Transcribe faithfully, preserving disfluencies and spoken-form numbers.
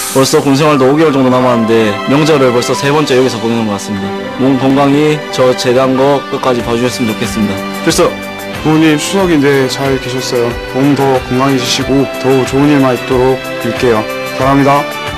벌써 군생활도 오 개월 정도 남았는데 명절을 벌써 세 번째 여기서 보내는 것 같습니다. 몸 건강히 저 제대한 거 끝까지 봐주셨으면 좋겠습니다. 필수! 부모님 추석인데 잘 계셨어요. 몸 더 건강해지시고 더 좋은 일만 있도록 빌게요. 사랑합니다.